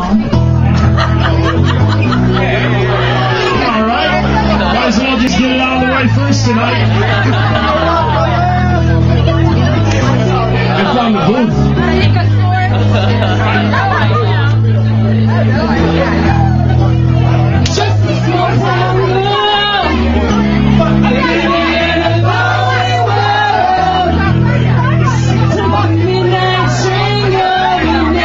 Alright. Might as well just get it out of the way first tonight. It's on the booth. Just a small town girl, but living in a lonely world. To the midnight train going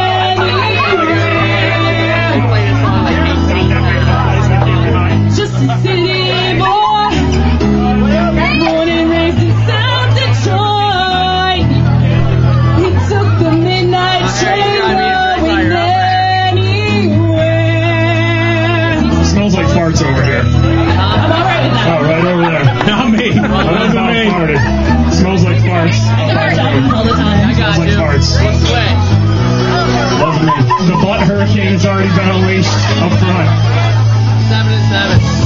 anywhere. Just a city boy, born and raised in South Detroit. We took the midnight train going anywhere. Smells like farts over here. I'm alright with that. Oh, right over there. Not me. That's not farted. Smells like farts. All the time. Smells like farts. Lovely. The butt hurricane has already been unleashed up front. 7 and 7.